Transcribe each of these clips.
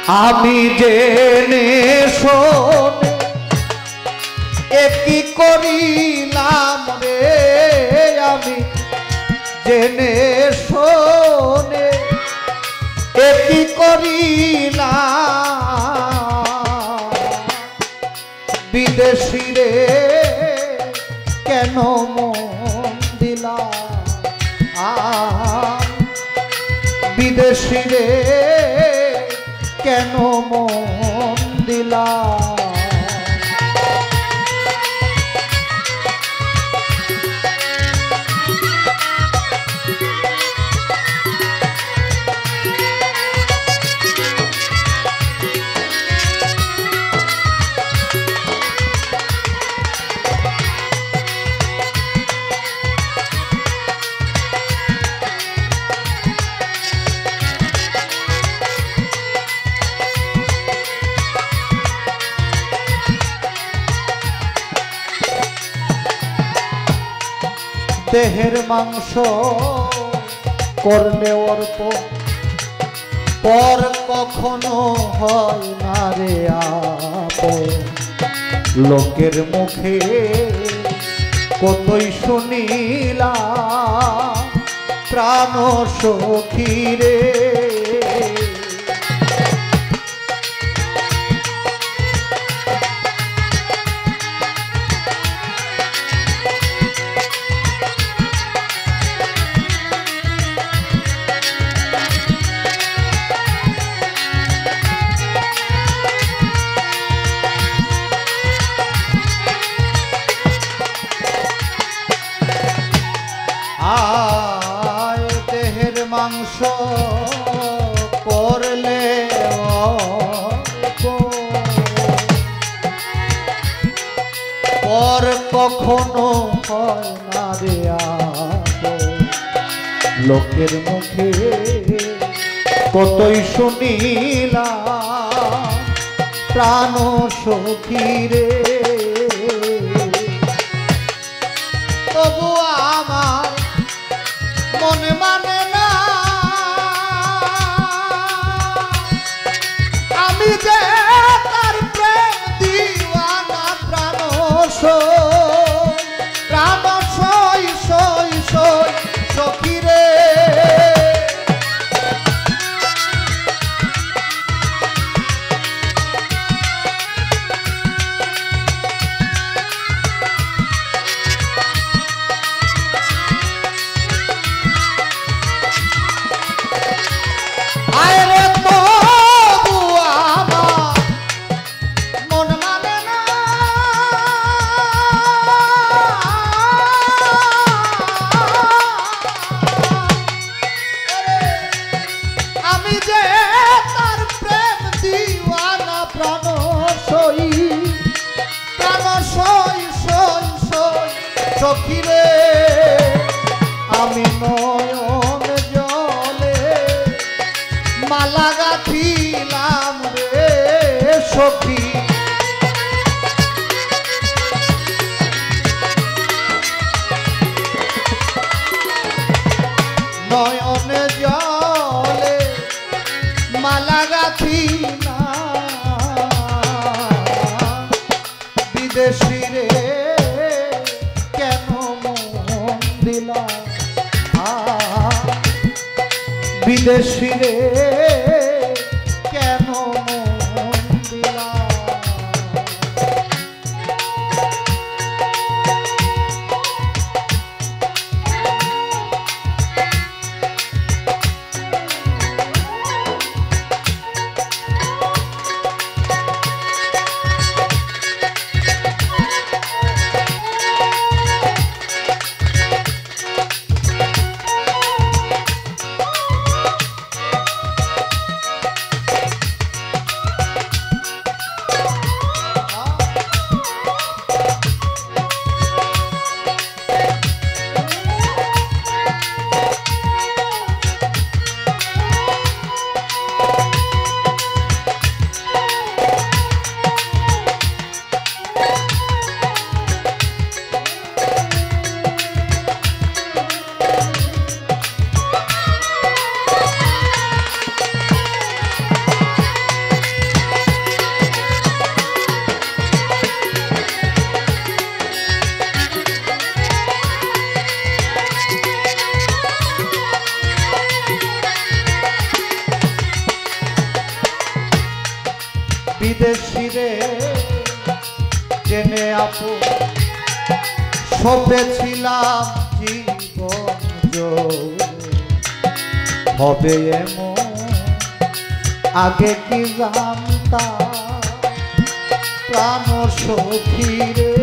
আমি জেনে শোনে একই করিলাম রে, আমি জেনে শোনে একই করিলাম। বিদেশি রে কেন মন দিলাম, বিদেশি রে কেন মন দিলাম। দেহের মাংস করলে অর্প, পর কখনো হয় না রে আপন। লোকের মুখে কতই শুনিলাম প্রাণ সখী রে। আয় দেহের মাংস করলে পর কখনো হয় না রে আপন। লোকের মুখে কতই শুনিলাম প্রাণ সখী রে। তবু আমার মন মানে না, আমি যে তার প্রেম দিওয়ানা প্রাণ প্রাণ সই সই সই সখী রে। সখী রে আমি নয়ন জলে মালা গাঁথিলাম রে সখী। নয়ন জলে মালা গাঁথিলাম, বিদেশি রে বিদেশি রে কেন মন দিলাম। বিদেশি রে জেনে আপু সপেছিলাম জীবন হবে এমন আগে কি জানতাম প্রাণ সখী রে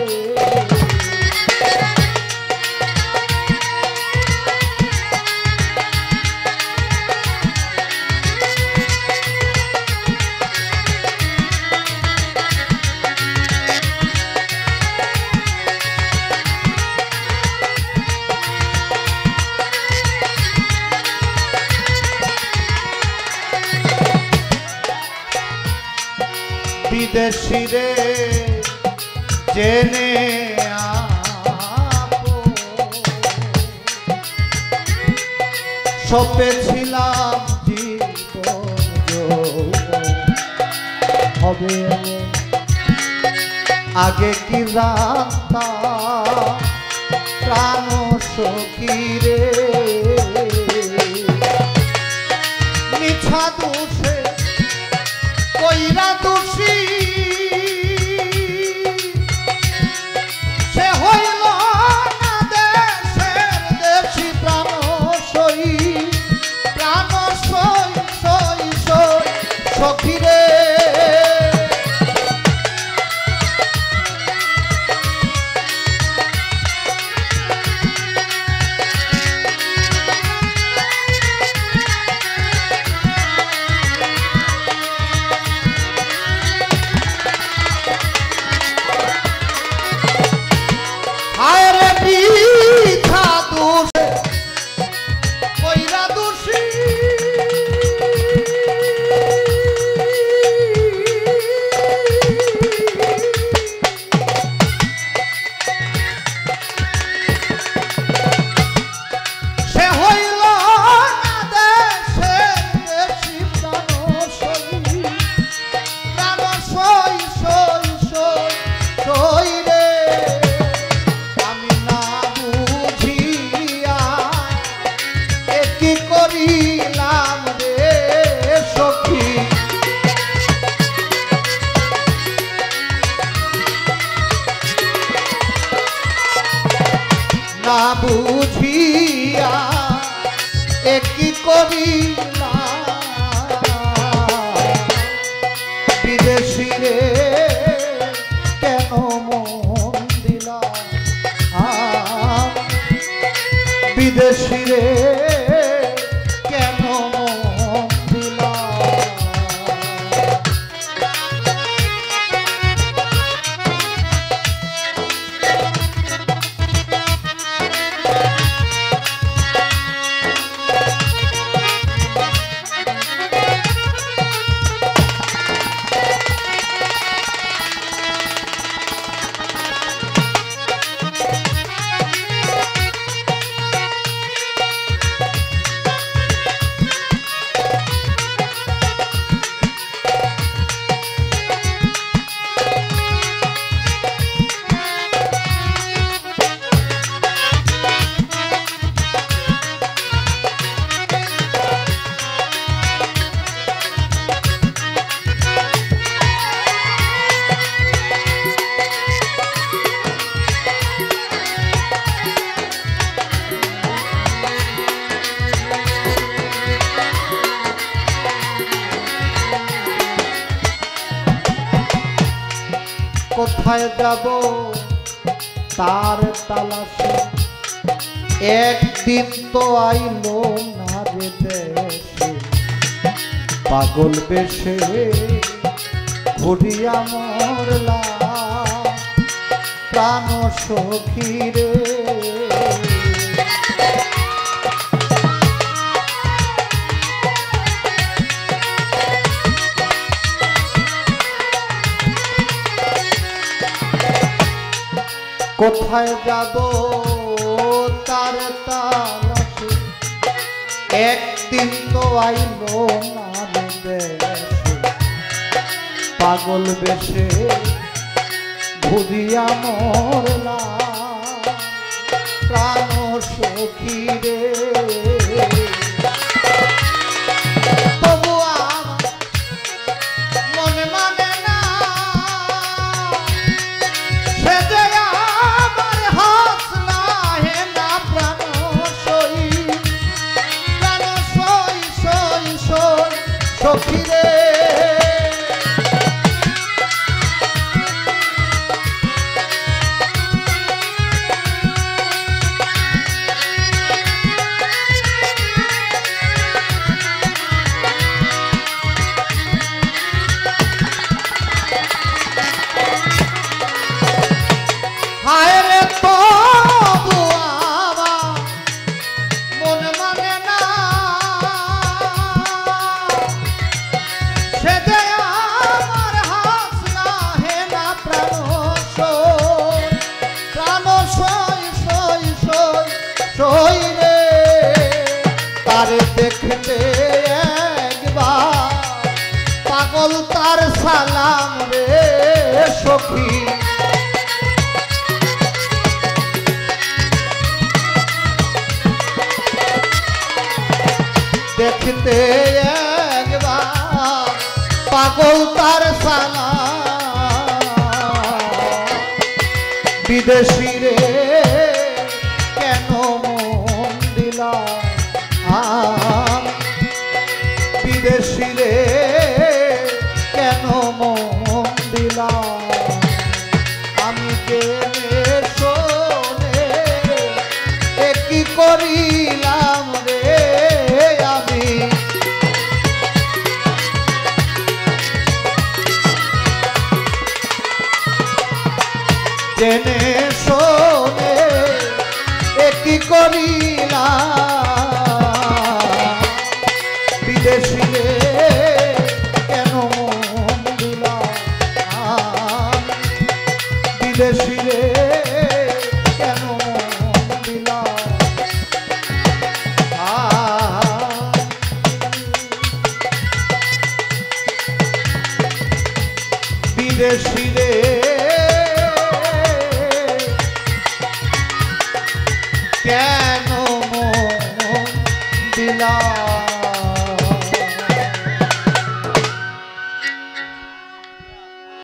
বিদেশি রে জেনে সপেছিলাম জীবন হবে আগে কি জানতাম প্রাণ সখী রে মিছা দোষে কইরা দোষী সে হইল না দেশের দেশি প্রাণ সই সখী রে না বুঝিয়া একই করিলাম বিদেশি রে কেন মন দিলাম বিদেশি রে কেন মন দিলাম কোথায় যাব তার তালাশে একদিন তো আইলো না রে দেশে পাগল বেশে ঘুরিয়া মরলা প্রাণ সখী রে কোথায় যাব তার তালাশে একদিন তো আইলো না রে দেশে পাগল বেশে ঘুরিয়া মরলা প্রাণ সখী রে তবু আমার মনে মানে সখী রে হায় রে তবু আমার মন মানে না সে যে আমার হাসনা হে না প্রাণ সই রে তারে দেখতে একবার পাগল তার সালাম রে সখী দেখতে একবার পাগল তার সালাম বিদেশি রে কেন মন দিলাম বিদেশি রে কেন মন দিলাম আমি কেনে শোনে কি করিলাম রে আমি জেনে শোনে কি করিলাম